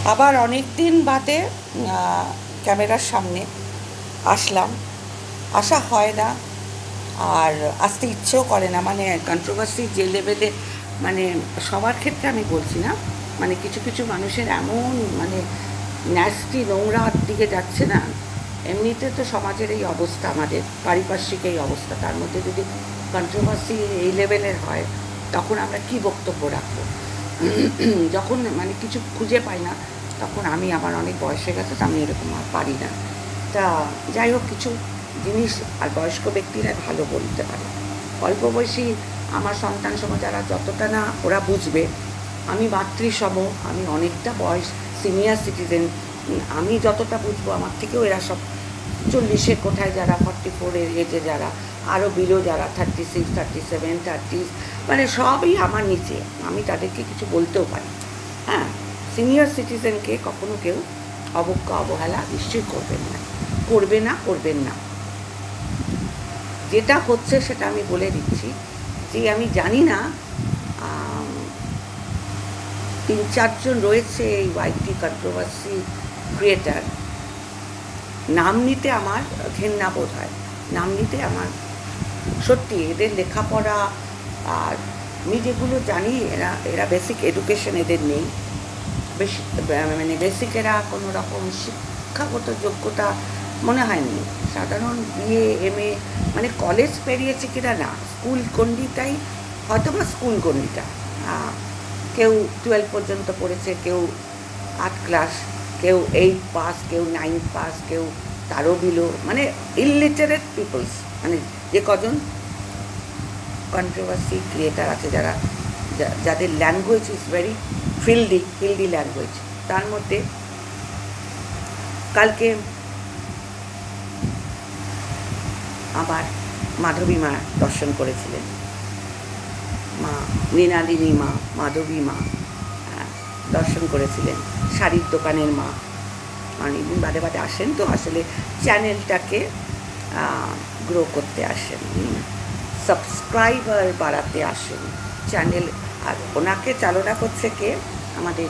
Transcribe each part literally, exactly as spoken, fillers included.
আবার অনেক দিন বাদে ক্যামেরার সামনে আসলাম, আসা হয় না আর আসতে ইচ্ছেও করে না। মানে কন্ট্রোভার্সি যে লেভেলে, মানে সবার ক্ষেত্রে আমি বলছি না, মানে কিছু কিছু মানুষের এমন মানে ন্যাস্টি নোংরার দিকে যাচ্ছে না। এমনিতে তো সমাজের এই অবস্থা, আমাদের পারিপার্শ্বিক এই অবস্থা, তার মধ্যে যদি কন্ট্রোভার্সি এই লেভেলের হয় তখন আমরা কি বক্তব্য রাখবো? যখন মানে কিছু খুঁজে পাই না তখন আমি, আমার অনেক বয়স হয়ে গেছে তো আমি এরকম আর পারি না। তা যাই হোক, কিছু জিনিস আর বয়স্ক ব্যক্তিরা ভালো বলতে পারে। অল্প বয়সী আমার সন্তান সম যারা যতটা না ওরা বুঝবে, আমি মাতৃসম, আমি অনেকটা বয়স সিনিয়র সিটিজেন, আমি যতটা বুঝবো আমার থেকেও এরা সব চল্লিশের কোঠায় যারা, ফর্টি ফোরের এজে যারা, আরও বিলো যারা thirty six thirty seven thirties, মানে সবই আমার নিচে, আমি তাদেরকে কিছু বলতেও পারি। হ্যাঁ, সিনিয়র সিটিজেনকে কখনো কেউ অবজ্ঞা অবহেলা নিশ্চয়ই করবেন না, করবে না, করবেন না। যেটা হচ্ছে সেটা আমি বলে দিচ্ছি যে আমি জানি না তিন চারজন রয়েছে এই ওয়াইটি কন্ট্রোভার্সি ক্রিয়েটার, নাম নিতে আমার ঘেন্না বোধ হয়, নাম নিতে আমার সত্যি এদের লেখাপড়া আর আমি যেগুলো জানি, এরা এরা বেসিক এডুকেশন এদের নেই, বেশি মানে বেসিক এরা কোনো রকম শিক্ষাগত যোগ্যতা মনে হয়নি। সাধারণ বিএ এম এ মানে কলেজ পেরিয়েছে কিনা না, স্কুল গণ্ডিটাই হয়তো বা স্কুল গণ্ডিটা, কেউ টুয়েলভ পর্যন্ত পড়েছে, কেউ আট ক্লাস, কেউ এইট পাস, কেউ নাইন পাস, কেউ তারও বিলো, মানে ইলিটারেট পিপলস, মানে যে কজন কন্ট্রোভার্সি ক্রিয়েটার আছে যারা, যাদের language is very filthy filthy language. তার মধ্যে কালকে আবার মাধবী মা দর্শন করেছিলেন, মা মৃণালিনী মা, মাধবী মা দর্শন করেছিলেন, শাড়ির দোকানের মা। অনেকদিন বাদে বাদে আসেন তো, আসলে চ্যানেলটাকে গ্রো করতে আসেন, সাবস্ক্রাইবার বাড়াতে আসেন চ্যানেল। আর ওনাকে চালনা করছে কে? আমাদের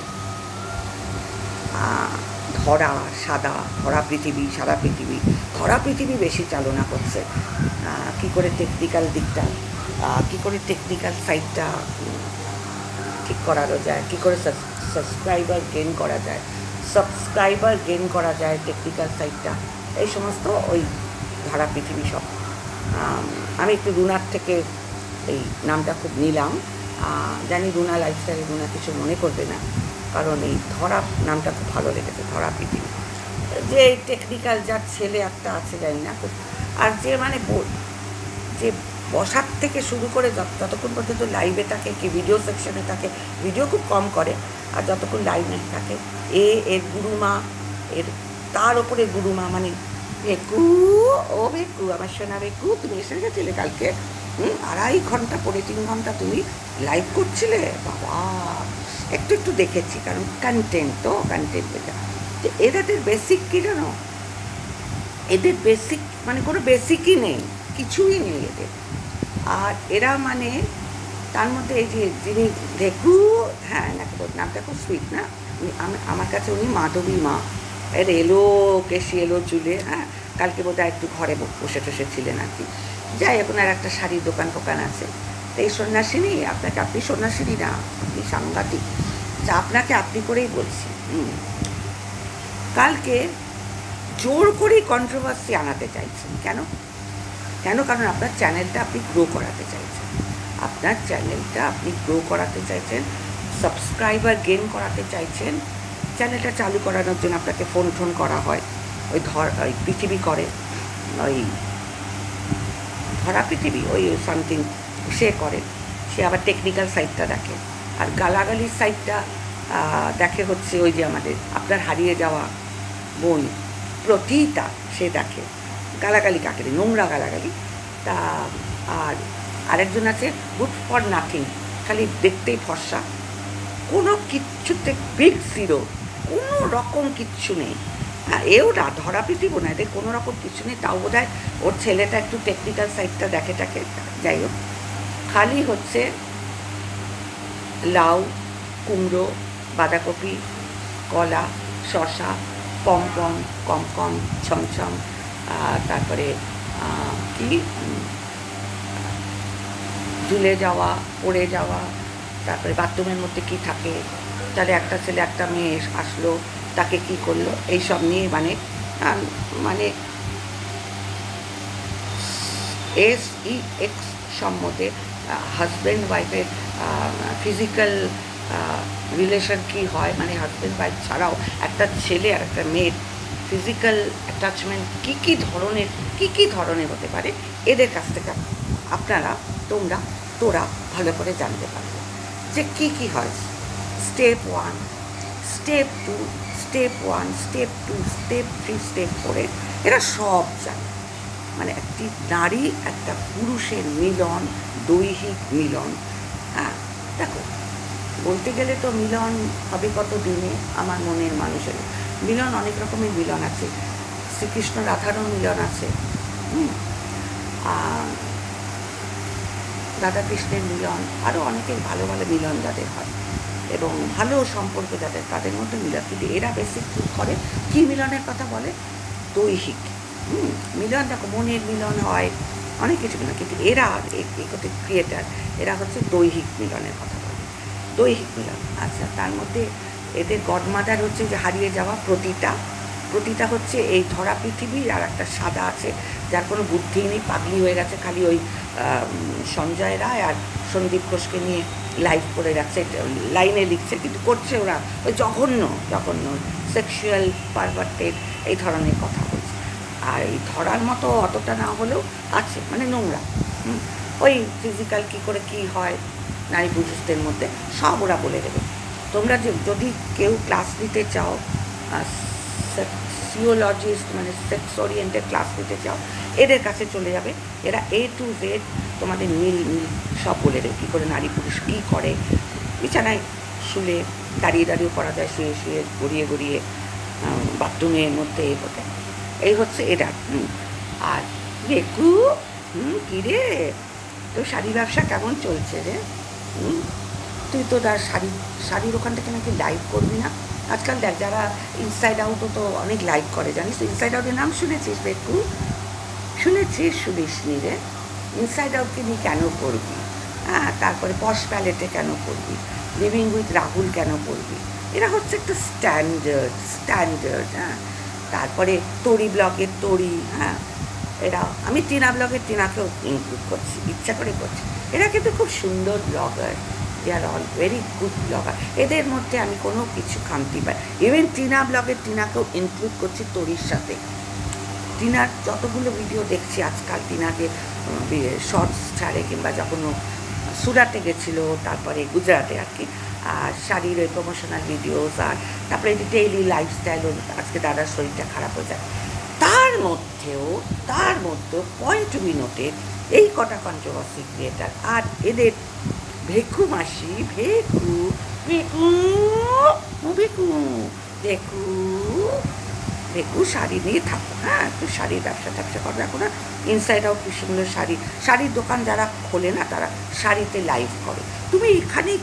ধরা সাদা, ধরা পৃথিবী, সাদা পৃথিবী, ধরা পৃথিবী বেশি চালনা করছে। কি করে টেকনিক্যাল দিকটা, কি করে টেকনিক্যাল সাইডটা ঠিক করানো যায়, কী করে সাবস্ক্রাইবার গেন করা যায়, সাবস্ক্রাইবার গেন করা যায় টেকনিক্যাল সাইডটা, এই সমস্ত ওই ধরা পৃথিবী সব। আমি একটু রুনার থেকে এই নামটা খুব নিলাম, জানি রুনা লাইফস্টাইলে রুনা কিছু মনে করবে না, কারণ এই ধরা নামটা খুব ভালো লেগেছে, ধরা পৃথিবী। যে টেকনিক্যাল যার ছেলে একটা আছে জানি না, আর যে মানে যে বসার থেকে শুরু করে যতক্ষণ পর্যন্ত লাইভে থাকে, কি ভিডিও সেকশনে থাকে, ভিডিও খুব কম করে, আর যতক্ষণ লাইভে থাকে এ এর গুরুমা, এর তার ওপরে গুরুমা, মানে বেকু, ও বেকু, আমার সোনা বেকু, তুমি এসে গেছিলে কালকে, হুম আড়াই ঘন্টা পরে তিন ঘন্টা তুমি লাইভ করছিলে, বাবা একটু একটু দেখেছি, কারণ কন্টেন্ট তো, কন্টেন্ট এটা যে এদের বেসিক কী জানো, এদের বেসিক মানে কোনো বেসিকই নেই, কিছুই নেই এদের। আর এরা মানে তার মধ্যে এই যে যিনি দেখু, হ্যাঁ নাকি নামটা খুব সুইট না, আমার কাছে উনি মাধবী মা, এর এলো কেশি এলো চুলে, হ্যাঁ কালকে বোধহয় একটু ঘরে বসে টসে ছিলেন আর কি। যাই এখন আর একটা শাড়ির দোকান ফোকান আছে, তো এই সন্ন্যাসিনী, আপনাকে আপনি সন্ন্যাসিনী না, আপনি সাংঘাতিক, যা আপনাকে আপনি করেই বলছি। হুম কালকে জোর করেই কন্ট্রোভার্সি আনাতে চাইছেন, কেন কেন কারণ আপনার চ্যানেলটা আপনি গ্রো করাতে চাইছেন, আপনার চ্যানেলটা আপনি গ্রো করাতে চাইছেন, সাবস্ক্রাইবার গেন করাতে চাইছেন। চ্যানেলটা চালু করানোর জন্য আপনাকে ফোন ফোন করা হয়, ওই ধর ওই পৃথিবী করে, ওই ধরা পৃথিবী, ওই সামথিং সে করে, সে আবার টেকনিক্যাল সাইডটা দেখে, আর গালাগালির সাইডটা দেখে হচ্ছে ওই যে আমাদের আপনার হারিয়ে যাওয়া বোন প্রতিটা, সে দেখে গালাগালি কাকে, নোংরা গালাগালি। তা আর আরেকজন আছে গুড ফর নাথিং, খালি দেখতেই ফর্সা, কোনো কিচ্ছুতে বিগ জিরো, কোনো রকম কিচ্ছু নেই। হ্যাঁ এও না, ধরা পৃথিবী না, এদের কোনো রকম কিছু নেই, তাও বোধ হয় ওর ছেলেটা একটু টেকনিক্যাল সাইডটা দেখে টাকে, যাই হোক খালি হচ্ছে লাউ, কুমড়ো, বাঁধাকপি, কলা, শশা, পমপম, কমকম, ছমছম, তারপরে কি ঝুলে যাওয়া, পড়ে যাওয়া, তারপরে বাথরুমের মধ্যে কি থাকে, তাহলে একটা ছেলে একটা মেয়ে আসলো, তাকে কি করলো, এইসব নিয়ে মানে মানে এস ই এক্স সম্বন্ধে হাজব্যান্ড ওয়াইফের ফিজিক্যাল রিলেশন কী হয়, মানে হাজব্যান্ড ওয়াইফ ছাড়াও একটা ছেলে আর একটা মেয়ের ফিজিক্যাল অ্যাটাচমেন্ট কী কী ধরনের কী কী ধরনের হতে পারে, এদের কাছ থেকে আপনারা তোমরা তোরা ভালো করে জানতে পারবে যে কী কী হয়। Step one, step two, step one, step two, step three, step ফোরে এরা সব জানে। মানে একটি নারী একটা পুরুষের মিলন, দৈহিক মিলন। হ্যাঁ দেখো, বলতে গেলে তো মিলন হবে কত দিনে আমার মনের মানুষের মিলন, অনেক রকমের মিলন আছে। শ্রীকৃষ্ণ রাধারও মিলন আছে, হুম রাধাকৃষ্ণের মিলন, আরও অনেকের ভালো ভালো মিলন যাদের হয় এবং ভালো সম্পর্ক যাদের, তাদের মধ্যে মিলন। কিন্তু এরা বেশি করে কী মিলনের কথা বলে? দৈহিক হুম মিলন। দেখো, মনের মিলন হয়, অনেক কিছু মিলন, কিন্তু এরা এগোতে ক্রিয়েটার, এরা হচ্ছে দৈহিক মিলনের কথা বলে। দৈহিক মিলন, আচ্ছা, তার মধ্যে এদের গডমাদার হচ্ছে যে হারিয়ে যাওয়া প্রতিটা প্রতিটা হচ্ছে এই ধরা পৃথিবী, আর একটা সাদা আছে যার কোনো বুদ্ধি নেই, পাগলি হয়ে গেছে, খালি ওই সঞ্জয় রায় আর সন্দীপ ঘোষকে নিয়ে লাইভ করে রাখছে, লাইনে লিখছে, কিন্তু করছে ওরা ওই জঘন্য জঘন্য সেক্সুয়াল পারভার্টেড এই ধরনের কথা বলছে। আর এই ধরার মতো অতটা না হলেও আছে, মানে নোংরা, হুম ওই ফিজিক্যাল কী করে কী হয় নারী পুরুষদের মধ্যে সব ওরা বলে দেবে। তোমরা যদি কেউ ক্লাস নিতে চাও, সিওলজিস্ট মানে সেক্স ওরিয়েন্টেড ক্লাস নিতে চাও, এদের কাছে চলে যাবে। এরা এ টু জেড তোমাদের মিল মিল সব বলে দেবে, কী করে নারী পুরুষ কী করে, বিছানায় শুলে দাঁড়িয়ে দাঁড়িয়েও করা যায়, শুয়ে শুয়ে গড়িয়ে গড়িয়ে, বাথরুমের মধ্যে এ হতে, এই হচ্ছে এরা। হুম আর রেকু, হুম কী রে, তোর শাড়ি ব্যবসা কেমন চলছে রে? হুম তুই তো তার শাড়ি শাড়ির ওখান থেকে নাকি লাইভ করবি না? আজকাল দেখ, যারা ইনসাইড আউটও তো অনেক লাইভ করে, জানিস তো? ইনসাইড আউটের নাম শুনেছিস রেকু? শুনেছিস? শুনিসনি রে? ইনসাইড আউটকে নিয়ে কেন করবি? হ্যাঁ, তারপরে পশ প্যালেটে কেন করবি? লিভিং উইথ রাহুল কেন করবি? এরা হচ্ছে একটা স্ট্যান্ডার্ড স্ট্যান্ডার্ড হ্যাঁ তারপরে তরি ব্লগের তরি, হ্যাঁ এরা, আমি টিনা ব্লগের টিনাকেও ইনক্লুড করছি, ইচ্ছা করে করছি। এরা কিন্তু খুব সুন্দর blogger, they are all very good blogger. এদের মধ্যে আমি কোনো কিছু খামতি পাই। ইভেন টিনা ব্লগের টিনাকেও ইনক্লুড করছি তরির সাথে। টিনার যতগুলো ভিডিও দেখছি আজকাল, টিনাকে শর্টস ছাড়ে, কিংবা যখন সুরাটে গেছিলো, তারপরে গুজরাটে আর কি, আর শাড়ির ওই প্রমোশনাল ভিডিওস, আর তারপরে ডেইলি লাইফস্টাইল, আজকে দাদার শরীরটা খারাপ হয়ে যায়, তার মধ্যেও তার মধ্যেও পয়েন্ট টু বি নোটেড এই কটা কন্ট্রোভার্সি ক্রিয়েটার। আর এদের ভেকু মাসি, ভেকু ভেকু ভেকু ভেকু ভেকু শাড়ি নিয়ে থাকো, হ্যাঁ একটু শাড়ির ব্যবসা ট্যাবসা করবে। এখন ইনসাইড আউট কি সুন্দর শাড়ি, শাড়ির দোকান যারা খোলে না তারা শাড়িতে লাইভ করে। তুমি এখানে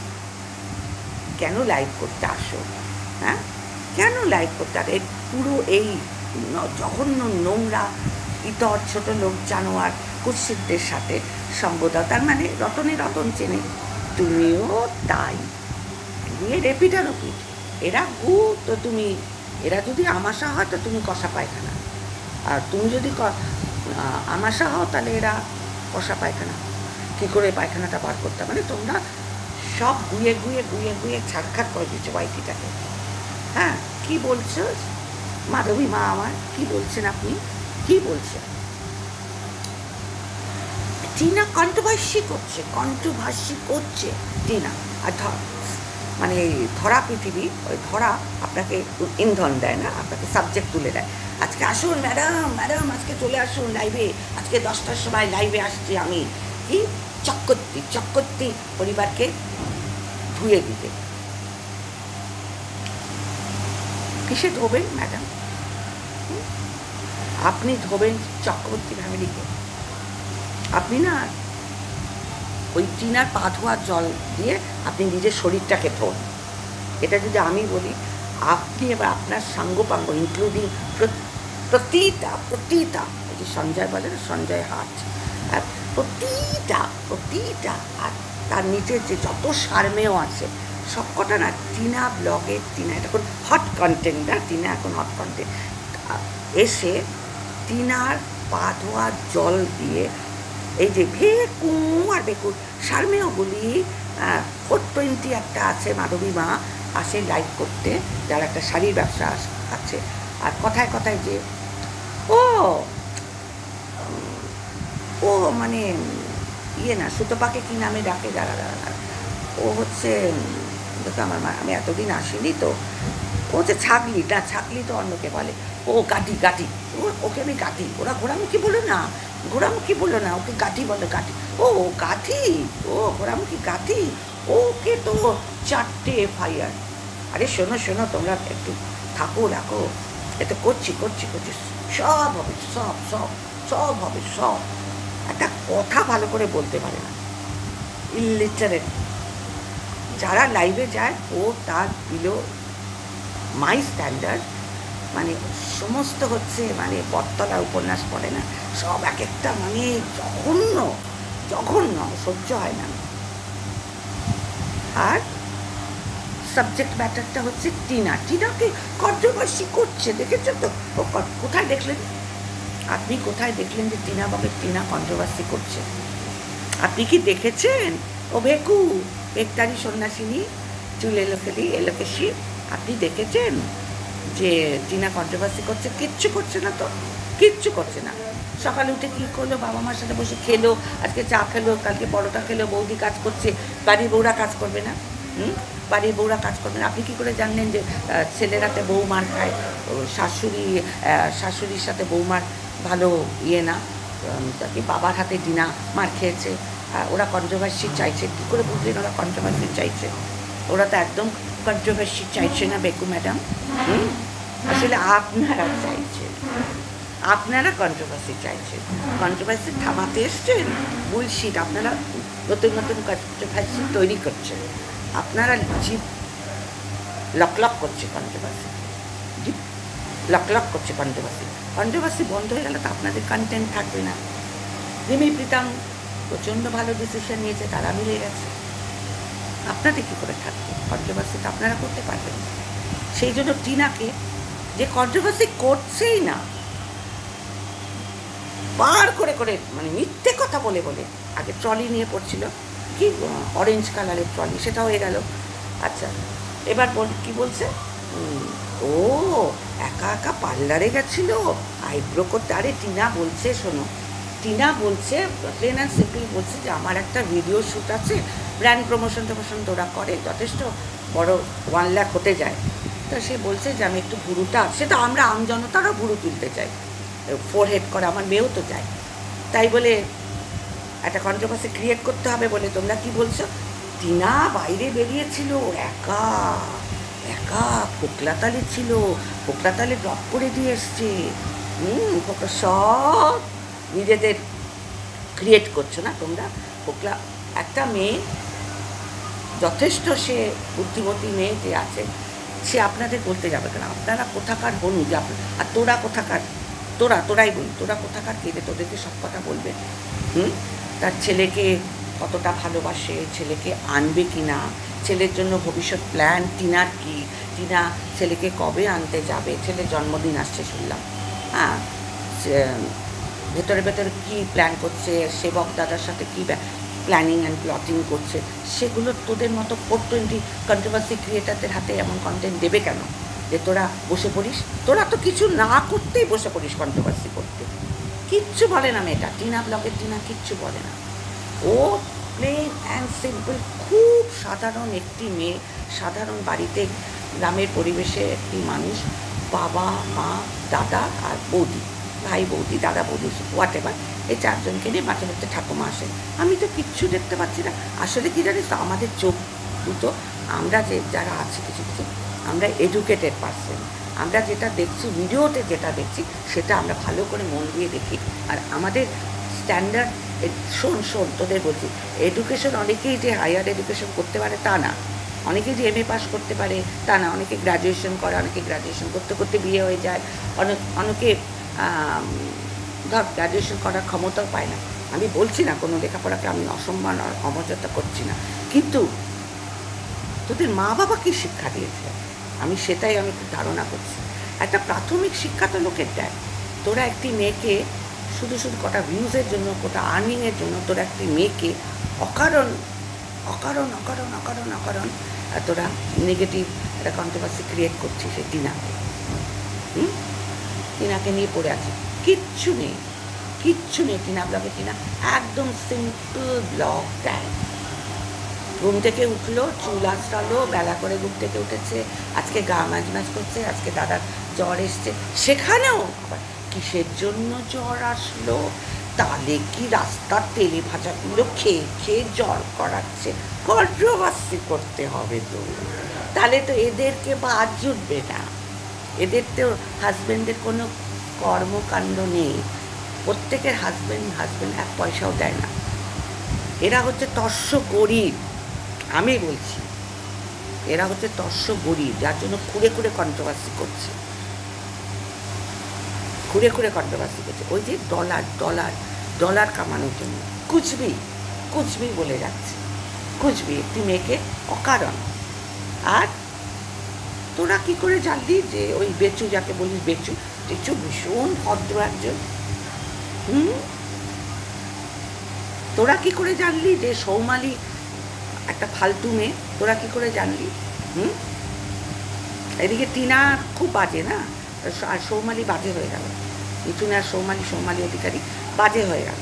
কেন লাইভ করতে আসো? হ্যাঁ কেন লাইভ করতে আসো? এই পুরো এই জঘন্য নোংরা ইতর ছোট লোক জানোয়ার কুৎসিতদের সাথে সঙ্গ দাও। তার মানে রতনে রতন চেনে, তুমিও তাই, দিয়ে রেপিটা রপিট। এরা গু তো তুমি, এরা যদি আমাশা হয় তো তুমি কষা পায়খানা, আর তুমি যদি আমাশা হও তাহলে এরা কষা পায়খানা। কী করে পায়খানাটা বার করতে, মানে তোমরা সব গুয়ে গুয়ে গুয়ে গুয়ে ছাড়খাট করে দিচ্ছ বাইকিটাকে। হ্যাঁ কী বলছো মাধবী মা আমার, কি বলছেন আপনি, কি বলছেন? টিনা কন্ট্রোভার্সি করছে, কন্ট্রোভার্সি করছে টিনা। আর মানে ধরা পৃথিবী, ওই ধরা আপনাকে ইন্ধন দেয় না, আপনাকে সাবজেক্ট তুলে দেয়। আজকে আসুন ম্যাডাম, ম্যাডাম আজকে চলে আসুন লাইভে, আজকে দশটার সময় লাইভে আসছি আমি, কি চক্কর্তি চক্কর্তি পরিবারকে ধুয়ে দিতে। কিসে ধোবেন ম্যাডাম? আপনি ধোবেন চক্রবর্তী ফ্যামিলিকে। আপনি না ওই টিনার পা ধোয়ার জল দিয়ে আপনি নিজের শরীরটাকে ধোন। এটা যদি আমি বলি, আপনি এবার আপনার সাঙ্গপাঙ্গ ইনক্লুডিং প্রতিটা প্রতিটা এই যে সঞ্জয় বলে না সঞ্জয় হাট, আর প্রতিটা প্রতিটা আর তার নিচের যে যত সারমেয় আছে সবকটা না টিনা ব্লগের, টিনা এটা এখন হট কন্টেন্ট না, টিনা এখন হট কন্টেন্ট এসে টিনার পা ধোয়া জল দিয়ে এই যে ভেকু আর বেকুর সারমেয়গুলি ফোর টোয়েন্টি একটা আছে মাধবী মা আসে লাইভ করতে, যার একটা শাড়ির ব্যবসা আছে, আর কথায় কথায় যে ও ও মানে ইয়ে না সুতপাকে কী নামে ডাকে যারা যারা ও হচ্ছে দেখো আমার মা আমি এতদিন আসিনি তো ও হচ্ছে ছাগলি না, ছাগলি তো অন্যকে বলে ও গাটি গাটি ও ওকে আমি গাটি, ওরা ঘোড়ামুখী বলে না, ঘোড়ামুখী বললো না ওকে গাঠি বলে গাঠি, ও গাঠি ও ঘোড়ামুখী গাঠি, ওকে তো চারটে এফআইআর। আরে শোনো শোনো তোমরা একটু থাকো রাখো, এতো করছি করছি করছি সব হবে সব সব সব হবে সব। একটা কথা ভালো করে বলতে পারে না, ইলিটারেট। যারা লাইভে যায় ও তার বিলো মাই স্ট্যান্ডার্ড, মানে সমস্ত হচ্ছে মানে বটতলা উপন্যাস পড়ে না, সব এক একটা মানে জঘন্য জঘন্য সহ্য হয় না। আর সাবজেক্ট ম্যাটারটা হচ্ছে টিনা, টিনাকে কন্ট্রোভার্সি করছে, দেখেছেন তো? কোথায় দেখলেন আপনি, কোথায় দেখলেন যে টিনা বাবুর টিনা কন্ট্রোভার্সি করছে? আপনি কি দেখেছেন? ও ভেকু একটারি সন্ন্যাসিনী চুল এলোকেলি এলোকেশি, আপনি দেখেছেন যে টিনা কন্ট্রোভার্সি করছে? কিচ্ছু করছে না তো, কিচ্ছু করছে না। সকালে উঠে কী করলো, বাবা মার সাথে বসে খেলো, আজকে চা খেলো, কালকে পরোটা খেলো, বৌদি কাজ করছে, বাড়ির বউরা কাজ করবে না? হুম বাড়ির বউরা কাজ করবে না? আপনি কী করে জানলেন যে ছেলেরাতে বউ মার খায়, শাশুড়ি শাশুড়ির সাথে বৌমার ভালো ইয়ে না, কি বাবার হাতে ডিনা মার খেয়েছে? ওরা কন্ট্রোভার্সি চাইছে, কী করে বুঝলেন ওরা কন্ট্রোভার্সি চাইছে? ওরা তো একদম কন্ট্রোভার্সি চাইছে না বেকু ম্যাডাম। হুম আসলে আপনারা চাইছেন, আপনারা কন্ট্রোভার্সি চাইছেন, কন্ট্রোভার্সি থামাতে এসছেন, বুলশিট। আপনারা নতুন নতুন কন্ট্রোভার্সি তৈরি করছেন, আপনারা জিপ লক লক করছে কন্ট্রোভার্সি, জিপ লক লক করছে কন্ট্রোভার্সি। কন্ট্রোভার্সি বন্ধ হয়ে গেলে তো আপনাদের কন্টেন্ট থাকবে না। রিমি প্রীতম প্রচণ্ড ভালো ডিসিশন নিয়েছে, তারা মিলে গেছে, আপনাদের কী করে থাকবে? কন্ট্রোভার্সি তো আপনারা করতে পারবেন। সেই জন্য টিনাকে যে কন্ট্রোভার্সি করছেই না, বার করে করে মানে মিথ্যে কথা বলে বলে, আগে ট্রলি নিয়ে পড়ছিল কি অরেঞ্জ কালারের ট্রলি, সেটা হয়ে গেল। আচ্ছা এবার বল কী বলছে, ও একা একা পার্লারে গেছিলো আইব্রো করতে। আরে টিনা বলছে, শোনো, টিনা বলছে প্লেন অ্যান্ড সিম্পল বলছে যে আমার একটা ভিডিও শ্যুট আছে, ব্র্যান্ড প্রমোশন টমোশন তো ওরা করে, যথেষ্ট বড় ওয়ান লাখ হতে যায়। তো সে বলছে যে আমি একটু ভুরুটা, সেটা আমরা আমজনতারও ভুরু তুলতে চাই, ফোর হেড করে, আমার মেয়েও তো চাই, তাই বলে একটা কন্ট্রোভার্সি ক্রিয়েট করতে হবে বলে তোমরা কি বলছো? টিনা বাইরে বেরিয়েছিল একা একা, ফোকলাতালি ছিল, ফোকলাতালি ড্রপ করে দিয়ে এসছে। হুম সব নিজেদের ক্রিয়েট করছো না তোমরা? ফোকলা একটা মেয়ে, যথেষ্ট সে বুদ্ধিমতী মেয়ে যে আছে, সে আপনাদের বলতে যাবে কেন? আপনারা কোথাকার বলুন যে আপনার, আর তোরা কোথাকার, তোরা তোরাই বলুন তোরা কোথাকার কেঁদে তোদেরকে সব কথা বলবে। হুম তার ছেলেকে কতটা ভালোবাসে, ছেলেকে আনবে কি না, ছেলের জন্য ভবিষ্যৎ প্ল্যান টিনার কি, টিনা ছেলেকে কবে আনতে যাবে, ছেলের জন্মদিন আসছে শুনলাম, হ্যাঁ ভেতরে ভেতরে কী প্ল্যান করছে, সেবক দাদার সাথে কী প্ল্যানিং অ্যান্ড প্লটিং করছে, সেগুলো তোদের মতো ফোর টোয়েন্টি কন্ট্রোভার্সি ক্রিয়েটারদের হাতে এমন কন্টেন্ট দেবে কেন যে তোরা বসে পড়িস? তোরা তো কিছু না করতেই বসে পড়িস কন্ট্রোভার্সি করতে, কিচ্ছু বলে না মেয়েটা, টিনা ব্লগের টিনা কিচ্ছু বলে না। ও প্লেন অ্যান্ড সিম্পল, খুব সাধারণ একটি মেয়ে, সাধারণ বাড়িতে গ্রামের পরিবেশে একটি মানুষ, বাবা মা দাদা আর বৌদি, ভাই বৌদি দাদা বৌদি হোয়াট এভার, এই চারজনকে নিয়ে মাঝে মধ্যে ঠাকুমা আসেন। আমি তো কিচ্ছু দেখতে পাচ্ছি না। আসলে কী জানিস তো, আমাদের চোখ দুটো, আমরা যে যারা আছি কিছু কিছু, আমরা এডুকেটেড পারসন, আমরা যেটা দেখছি ভিডিওতে যেটা দেখছি সেটা আমরা ভালো করে মন দিয়ে দেখি। আর আমাদের স্ট্যান্ডার্ড, শোন শোন তোদের বলছি, এডুকেশন অনেকেই যে হায়ার এডুকেশন করতে পারে তা না, অনেকে যে এম এ পাস করতে পারে তা না, অনেকে গ্র্যাজুয়েশন করে, অনেকে গ্র্যাজুয়েশন করতে করতে বিয়ে হয়ে যায়, অনেক অনেকে ধর গ্র্যাজুয়েশন করার ক্ষমতাও পায় না। আমি বলছি না কোনো লেখাপড়াকে আমি অসম্মান অমর্যাদা করছি না, কিন্তু তোদের মা বাবা কী শিক্ষা দিয়েছে আমি সেটাই আমি খুব ধারণা করছি। একটা প্রাথমিক শিক্ষা তো লোকের দেয়। তোরা একটি মেয়েকে শুধু শুধু কটা ভিউজের জন্য, কটা আর্নিংয়ের জন্য তোরা একটি মেয়েকে অকারণ অকারণ অকারণ অকারণ অকারণ তোরা নেগেটিভ একটা কন্ট্রোভার্সি ক্রিয়েট করছিস সেই টিনাকে। হুম টিনাকে নিয়ে পড়ে আছে, কিচ্ছু নেই, কিচ্ছু নেই। টিনা ব্লগে টিনা একদম সিম্পল ব্লগ দেয়। ঘুম থেকে উঠলো, চুল আঁচড়ালো, বেলা করে ঘুম থেকে উঠেছে, আজকে গা ম্যাজ ম্যাজ করছে, আজকে দাদার জ্বর এসছে, সেখানেও আবার কিসের জন্য জ্বর আসলো, তাহলে কি রাস্তার তেলে ভাজাগুলো খেয়ে খেয়ে জ্বর করাচ্ছে, কন্ট্রোভার্সি করতে হবে তো, তাহলে তো এদেরকে বাদ জুটবে না। এদের তো হাজব্যান্ডের কোনো কর্মকাণ্ড নেই, প্রত্যেকের হাজব্যান্ড হাজব্যান্ড এক পয়সাও দেয় না। এরা হচ্ছে তস্য গরিব, আমি বলছি এরা হচ্ছে তস্য গরিব, যার জন্য খুঁড়ে খুঁড়ে কন্ট্রোভার্সি করছে, খুঁড়ে খুঁড়ে কন্ট্রোভার্সি করছে। ওই যে ডলার ডলার ডলার কামানোর জন্য কুচবি কুচবি বলে যাচ্ছে, কুচবি একটি মেয়েকে অকারণ। আর তোরা কি করে জানলি যে ওই বেচু, যাকে বলিস বেচু, বেচু ভীষণ ভদ্র একজন। হুম তোরা কি করে জানলি যে সৌমালি একটা ফালতু মেয়ে? তোরা কি করে জানলি? হুম এদিকে টিনা খুব বাজে না, আর সৌমালি বাজে হয়ে গেল, মিঠুন আর সৌমালি সৌমালি অধিকারী বাজে হয়ে গেল।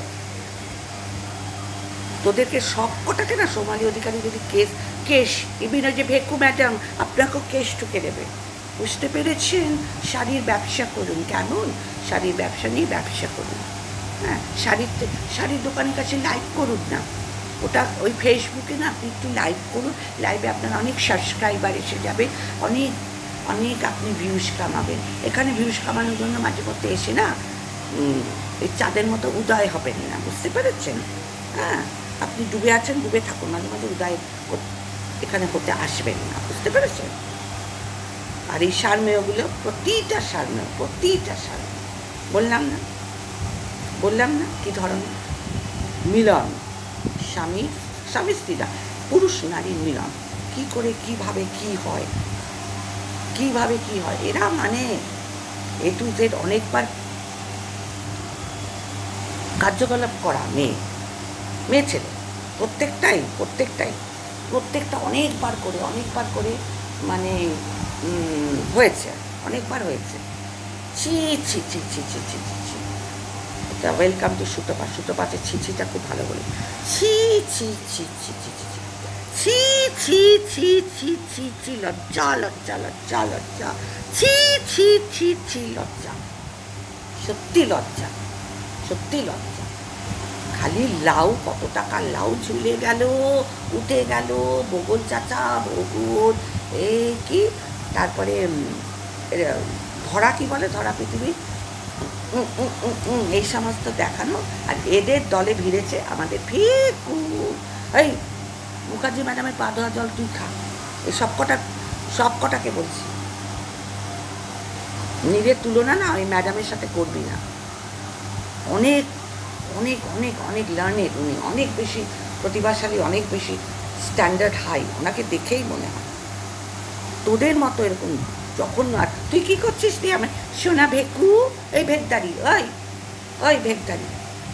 তোদেরকে সব কটাকে না সৌমালি অধিকারী যদি কেস কেস ইভিন ওই যে ভেকু ম্যাডাম আপনাকেও কেস ঠুকে দেবে, বুঝতে পেরেছেন? শাড়ির ব্যবসা করুন, কেমন শাড়ির ব্যবসা নিয়ে ব্যবসা করুন। হ্যাঁ শাড়ির শাড়ির দোকানের কাছে লাইভ করুন না, ওটা ওই ফেসবুকে না আপনি একটু লাইভ করুন, লাইভে আপনার অনেক সাবস্ক্রাইবার এসে যাবে, অনেক অনেক আপনি ভিউজ কামাবেন। এখানে ভিউজ কামানোর জন্য মাঝে মধ্যে এসে না এই চাঁদের মতো উদয় হবেন না, বুঝতে পেরেছেন? হ্যাঁ আপনি ডুবে আছেন, ডুবে থাকুন, মাঝে মাঝে উদয় এখানে হতে আসবেন না, বুঝতে পেরেছেন? আর এই সারমেয়গুলো প্রতিটা সারমেয় প্রতিটা সারমেয় বললাম না বললাম না কি ধরনের মিলন, স্বামী স্বামী স্ত্রীরা, পুরুষ নারীর মিলন কি করে কিভাবে কি হয়, কিভাবে কি হয়, এরা মানে এ টু জেড অনেকবার কার্যকলাপ করা মেয়ে মেয়ে ছেলে প্রত্যেকটাই প্রত্যেকটাই প্রত্যেকটা অনেকবার করে অনেকবার করে মানে হয়েছে, অনেকবার হয়েছে। ছি ছি ছি ছি ছি ছি ছি ছি এটা ওয়েলকাম টু সুতপা, সুতপাতে ছি ছিটা খুব ভালো বলে, ছি ছি ছি ছি ছি ছি ছি ছি ছি ছি ছি ছি লজ্জা লজ্জা লজ্জা লজ্জা ছি ছি ছি ছি লজ্জা, সত্যি লজ্জা, সত্যি লজ্জা। খালি লাউ, কত টাকা লাউ ঝুলে গেল, উঠে গেল, বগল চাচা বগল এই কি, তারপরে ধরা কি বলে ধরা পৃথিবী, এই সমস্ত দেখানো। আর এদের দলে ভিড়েছে আমাদের ফেকু, এই মুখার্জি ম্যাডামের পা ধোয়া জল তুই খা, এই সব কটা সব কটাকে বলছি, নিজের তুলনা না ওই ম্যাডামের সাথে করবি না। অনেক অনেক অনেক অনেক লার্নেড উনি, অনেক বেশি প্রতিভাশালী, অনেক বেশি স্ট্যান্ডার্ড হাই, ওনাকে দেখেই মনে হয়। তোদের মতো এরকম যখন আর তুই কী করছিস রে আমার সোনা ভেকু, এই ভেকদারি, ওই ওই ভেকদারি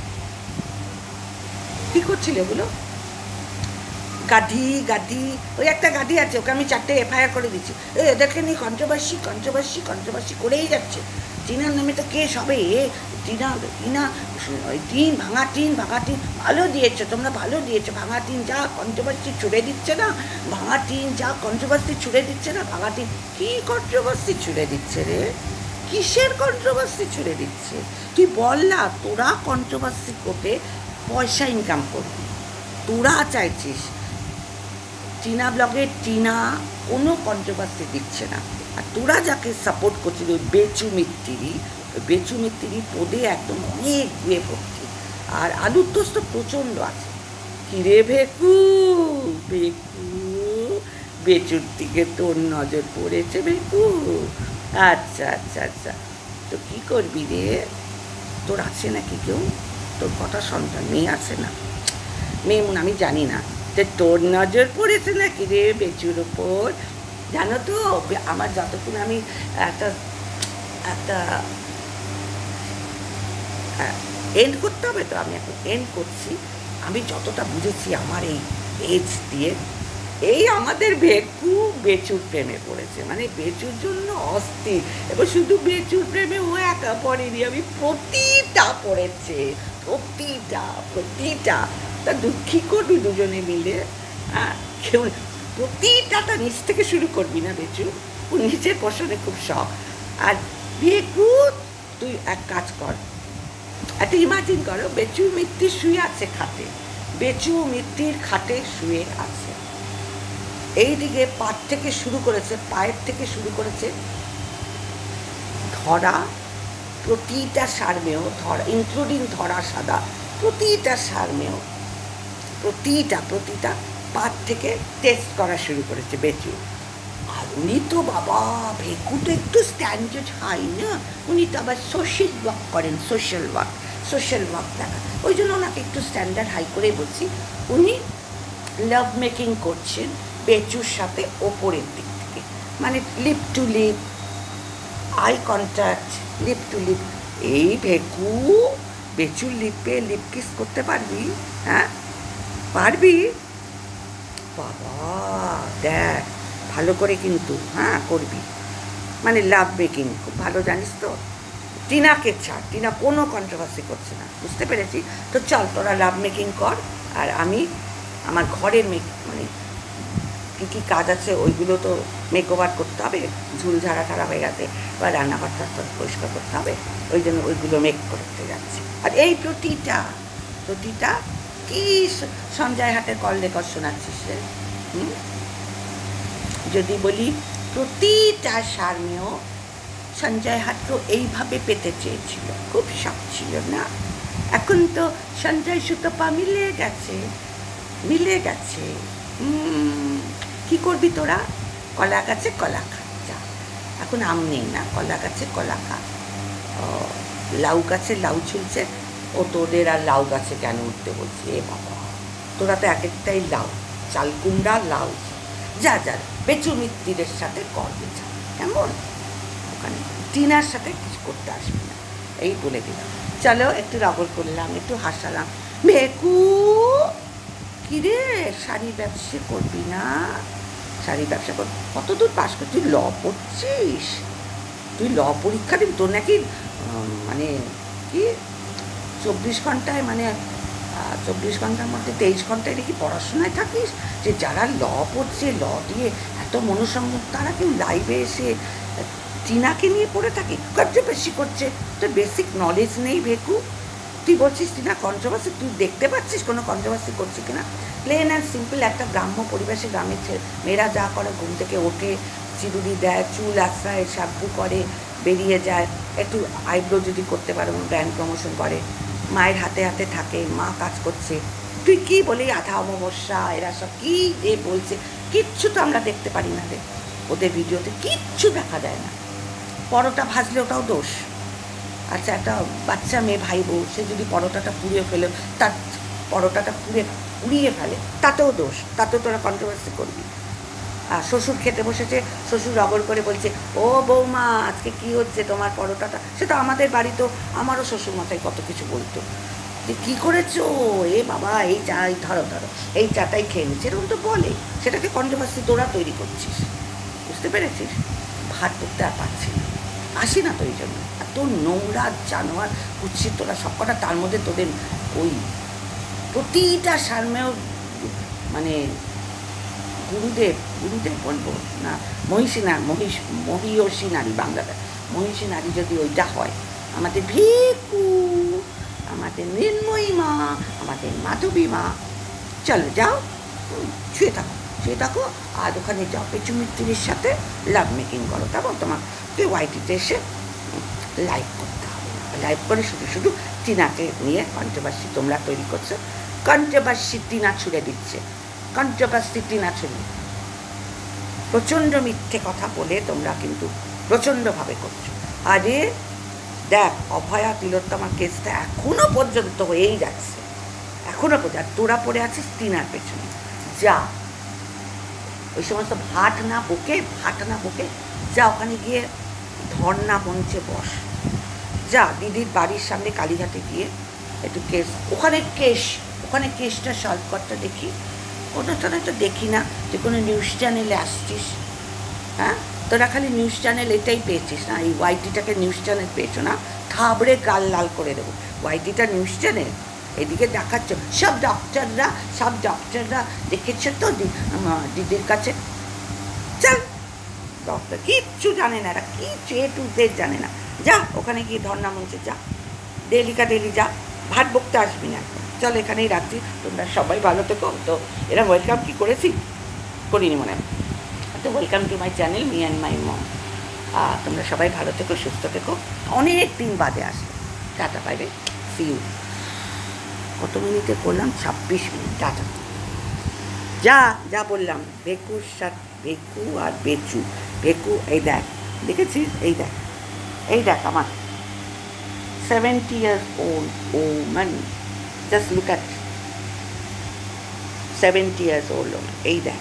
কী করছিল ওগুলো? গাধি গাধি, ওই একটা গাধি আছে, ওকে আমি চারটে এফআইআর করে দিচ্ছি, এই এদেরকে নিয়ে কন্ট্রোভার্সি কন্ট্রোভার্সি কন্ট্রোভার্সি করেই যাচ্ছে। টিনার নামে তো কেস হবে, এ টিনা টিনা ওই টিন ভাঙা টিন ভাঙা টিন ভালো দিয়েছো তোমরা, ভালো দিয়েছো, ভাঙা টিন যা কন্ট্রোভার্সি ছুড়ে দিচ্ছে না, ভাঙা টিন যা কন্ট্রোভার্সি ছুড়ে দিচ্ছে না, ভাঙা টিন কী কন্ট্রোভার্সি ছুড়ে দিচ্ছে রে, কিসের কন্ট্রোভার্সি ছুড়ে দিচ্ছে? তুই বল না, তোরা কন্ট্রোভার্সি করতে পয়সা ইনকাম করবি, তোরা চাইছিস। টিনা ব্লগে টিনা কোনো কন্ট্রোভার্সি দিচ্ছে না, আর তোরা যাকে সাপোর্ট করছিস ওই বেচু মিত্তিরি, ওই বেচু মিত্তিরি পদে একদম অনেক গুয়ে ভর্তি, আর আলুর তোষ তো প্রচণ্ড আছে। কিরে ভেকু ভেকু বেচুর দিকে তোর নজর পড়েছে বেকু? আচ্ছা আচ্ছা আচ্ছা, তো কি করবি রে? তোর আছে নাকি কেউ? তোর কটা সন্তান? মেয়ে আছে না? মেয়ে মনে আমি জানি না, যে তোর নজর পড়েছে নাকি রে বেচুর ওপর? জানো তো আমার যতক্ষণ আমি একটা একটা এন্ড করতে হবে, তো আমি এখন এন্ড করছি। আমি যতটা বুঝেছি আমার এই এজ দিয়ে, এই আমাদের ভেকু বেচুর প্রেমে পড়েছে, মানে বেচুর জন্য অস্থির। এবার শুধু বেচুর প্রেমে ও একা পড়েনি, আমি প্রতিটা পড়েছে, প্রতিটা প্রতিটা তা দুঃখী করবি দুজনে মিলে। হ্যাঁ, কেউ প্রতিটাটা নিচ থেকে শুরু করবি না বেচু, ও নিজের পছন্দে খুব শখ। আর ভেকু তুই এক কাজ কর, একটা ইমাজিন করো বেচু মিত্তির শুয়ে আছে খাটে, বেচু মিত্তির খাটে শুয়ে আছে, এইদিকে পাট থেকে শুরু করেছে, পায়ের থেকে শুরু করেছে ধরা, প্রতিটা সারমেয় ধরা, ইনক্লুডিং ধরা সাদা, প্রতিটা সারমেয়, প্রতিটা প্রতিটা পাট থেকে টেস্ট করা শুরু করেছে বেচু। আর উনি তো বাবা ভেকু তো একটু স্ট্যান্ডার্ড হাই না, উনি তো আবার সোশ্যাল ওয়ার্ক করেন, সোশ্যাল ওয়ার্ক সোশ্যাল ওয়ার্ক দেখা, ওই জন্য ওনাকে একটু স্ট্যান্ডার্ড হাই করে বলছি। উনি লাভ মেকিং করছেন বেচুর সাথে ওপরের দিক থেকে, মানে lip to lip, eye contact, lip to lip. এই ভেকু বেচুর লিপে লিপ কিস করতে পারবি? হ্যাঁ পারবি? বাবা দেখ ভালো করে কিন্তু হ্যাঁ করবি, মানে লাভ মেকিং খুব ভালো জানিস তো। টিনাকে ছাড়, টিনা কোনো কন্ট্রোভার্সি করছে না, বুঝতে পেরেছি তো। চল তোরা লাভ মেকিং কর, আর আমি আমার ঘরের মেক মানে কী কী কাজ আছে ওইগুলো তো মেক ওভার করতে হবে, ঝুল ঝাড়া ঠাড়া হয়ে গেছে, বা রান্নাঘর টার পরিষ্কার করতে হবে, ওই জন্য ওইগুলো মেক করতে যাচ্ছি। আর এই প্রতিটা প্রতিটা কি সঞ্জয় হাটের কল রেকর্ড শোনাচ্ছিস রে? হুম, যদি বলি প্রতিটা সারমেয় সঞ্জয় হাটকেও এইভাবে পেতে চেয়েছিল, খুব শখ ছিল না? এখন তো সঞ্জয় সুতপা মিলে গেছে, মিলে গেছে। কি করবি তোরা? কলা গাছে কলা খা, যা। এখন আম নেই না, কলা গাছে কলা খা। লাউ গাছে লাউ ঝুলছে, ও তোদের আর লাউ গাছে কেন উঠতে বলছি? এ বাবা, তোরা তো এক একটাই লাউ, চালকুমড়া লাউ। যা যা বেচু মিত্তিরের সাথে করবে, যা, কেমন? ওখানে টিনার সাথে কিছু করতে আসবি না, এই বলে দিলাম। চলো একটু রগর করলাম, একটু হাসালাম। ভেকু কিরে শাড়ি ব্যবসা করবি না? শাড়ি ব্যবসা কর, কত দূর পাস কর? তুই ল পড়ছিস, তুই ল পরীক্ষা দিবি, তোর নাকি মানে কি চব্বিশ ঘন্টায় মানে চব্বিশ ঘন্টার মধ্যে তেইশ ঘন্টায় নাকি পড়াশোনায় থাকিস? যে যারা ল পড়ছে, ল দিয়ে এত মনোসংযোগ, তারা কেউ লাইভে এসে টিনাকে নিয়ে পড়ে থাকে? কন্ট্রোভার্সি করছে, তোর বেসিক নলেজ নেই ভেকু। তুই বলছিস টিনা কন্ট্রোভার্সি, তুই দেখতে পাচ্ছিস কোনো কন্ট্রোভার্সি করছি কিনা? প্লেন অ্যান্ড সিম্পল একটা গ্রাম্য পরিবেশে, গ্রামের মেয়েরা যা করে, ঘুম থেকে ওঠে, চিরুনি দেয়, চুল আশ্রায়, শ্যাম্পু করে, বেরিয়ে যায়, একটু আইব্রো যদি করতে পারো, ব্র্যান্ড প্রমোশন করে, মায়ের হাতে হাতে থাকে, মা কাজ করছে। তুই কি বলি আধা অমাবস্যা এরা সব কী যে বলছে, কিচ্ছু তো আমরা দেখতে পারি না রে, ওদের ভিডিওতে কিচ্ছু দেখা যায় না। পরোটা ভাজলে ওটাও দোষ। আচ্ছা, একটা বাচ্চা মেয়ে ভাই বউ, সে যদি পরোটাটা পুড়িয়ে ফেলে, তার পরোটাটা পুড়ে উড়িয়ে ফেলে, তাতেও দোষ, তাতেও তোরা কন্ট্রোভার্সি করবি। আর শ্বশুর খেতে বসেছে, শ্বশুর রগর করে বলছে, ও বৌমা আজকে কি হচ্ছে তোমার পরোটাটা? সে তো আমাদের বাড়িতেও আমারও শ্বশুর মশাই কত কিছু বলতো, যে কী করেছো এ বাবা, এই চা, এই ধরো ধরো এই চাটাই খেয়ে নিচ্ছে, এরকম তো বলে। সেটাকে কন্ট্রোভার্সি তোরা তৈরি করছিস, বুঝতে পেরেছিস? ভাত করতে আর পারছি না, আসি না তো এই জন্য। আর তোর নোংরা জানোয়ার কুচ্ছিস তোরা সবকটা, তার মধ্যে তোদের ওই প্রতিটা সারমেয় মানে গুরুদেব, গুরুদেব বলবো না, মহিষী না, মহিষ মহিষী নারী, বাংলাটা মহিষী নারী যদি ওইটা হয়, আমাদের ভেকু, আমাদের মৃন্ময়ী মা, আমাদের মাধবী মা, চলো যাও শুয়ে থাকো, শুয়ে থাকো, আর ওখানে যাও পেচু মিত্তিরের সাথে লাভ মেকিং করো। তারপর তোমাকে ওয়াইটিতে এসে লাইভ করতে হবে, লাইভ করে শুধু শুধু টিনাকে নিয়ে কন্ট্রোভার্সি তোমরা তৈরি করছো, কন্ট্রোভার্সি টিনা ছুড়ে দিচ্ছে, কন্ট্রোভার্সি টিনা ছুড়ে প্রচণ্ড মিথ্যে কথা বলে তোমরা কিন্তু প্রচণ্ডভাবে করছো। আরে দেখ, অভয়া তিলোত্তমার কেসটা এখনো পর্যন্ত হয়েই যাচ্ছে, এখনো পর্যন্ত তোরা পড়ে আছিস টিনার পেছনে। যা ওই সমস্ত ভাট না বকে ভাট না বকে যা ওখানে গিয়ে ধর্না মঞ্চে বস, যা দিদির বাড়ির সামনে কালীঘাটে গিয়ে একটু কেস, ওখানে কেস ওখানে কেসটা সলভ করতে দেখি। ওটা তোরা তো দেখি না যে কোনো নিউজ চ্যানেলে আসছিস। হ্যাঁ, তোরা খালি নিউজ চ্যানেল এটাই পেয়েছিস না, এই ওয়াইটিটাকে নিউজ চ্যানেল পেয়েছো না, থাবড়ে গাল লাল করে দেবো। ওয়াইটিটা নিউজ চ্যানেল, এদিকে দেখাচ্ছ সব ডক্টররা সব ডক্টররা দেখেছ তো দিদির কাছে। চল, ডক্টর কিচ্ছু জানে না, এরা কিচ্ছু এ টু জেড জানে না। যা ওখানে গিয়ে ধর্না মঞ্চে যা, ডেলিকা ডেলি যা, ভাট বকতে আসবি না। চল, এখানেই রাখছি, তোমরা সবাই ভালো থেকো। তো এরা ওয়েলকাম কি করেছি, করিনি মনে হয়। তো welcome to my channel me and my mom. তোমরা সবাই ভালো থেকো, সুস্থ থেকো। অনেক দিন বাদে আসবে, টাটা, বাইরে, সি ইউ। কত মিনিটে করলাম? ছাব্বিশ মিনিট। টাটা। যা যা বললাম, ভেকুর সাথে ভেকু আর বেচু। ভেকু এই দেখ, দেখেছিস? এই দেখ, এই দেখ আমার seventy years old woman, just look at seventy years old woman. এই দেখ,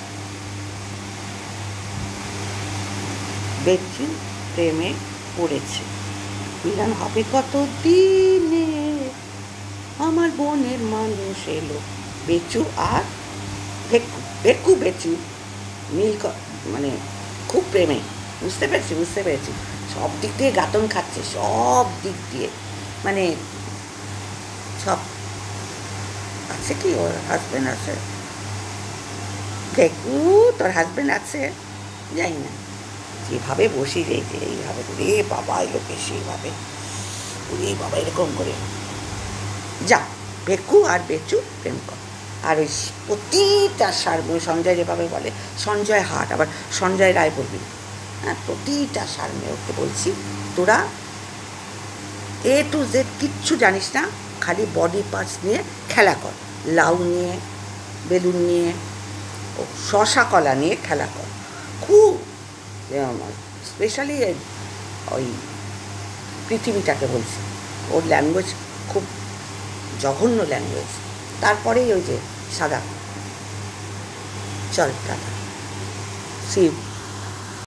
বেচু প্রেমে পড়েছে, মিলন হবে কত দিনে, আমার বোনের মানুষ এলো। বেচু আর ভেকু, ভেকু বেচু মিল মানে খুব প্রেমে, বুঝতে পেরেছি বুঝতে পেরেছি সব দিক দিয়ে গাতন খাচ্ছে, সব দিক দিয়ে, মানে সব আছে। কি ওর হাজব্যান্ড আছে? ভেকু, তোর হাজব্যান্ড আছে? জানি না, যেভাবে বসি রে, এইভাবে রে বাবা, এলোকে সেইভাবে রে বাবা, এরকম করে যা। ভেকু আর বেচু প্রেম কর। আর ওই প্রতিটা সার, সঞ্জয় যেভাবে বলে সঞ্জয় হাট, আবার সঞ্জয় রায় বলবি, হ্যাঁ, প্রতিটা সার মেয়েকে বলছি, তোরা এ টু জেড কিচ্ছু জানিস না, খালি বডি পার্টস নিয়ে খেলা কর, লাউ নিয়ে, বেলুন নিয়ে, ও শশা কলা নিয়ে খেলা কর। খুব স্পেশালি ওই পৃথিবীটাকে বলছি, ওর ল্যাঙ্গুয়েজ খুব জঘন্য ল্যাঙ্গুয়েজ। তারপরেই ওই যে সাদা। চল, টাটা, সি ইউ।